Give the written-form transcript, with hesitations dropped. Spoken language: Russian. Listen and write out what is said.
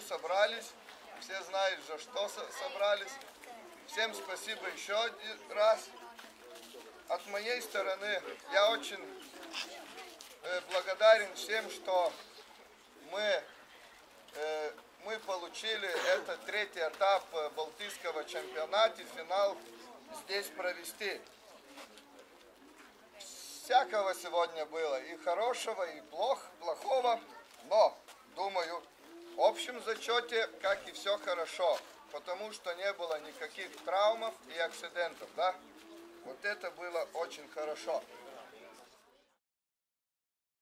собрались. Все знают, за что собрались. Всем спасибо еще один раз. От моей стороны я очень благодарен всем, что мы получили этот третий этап Балтийского чемпионата, финал здесь провести. Всякого сегодня было, и хорошего, и плохого, но, думаю, в общем зачете, как и все хорошо, потому что не было никаких травмов и акцидентов, да? Вот это было очень хорошо.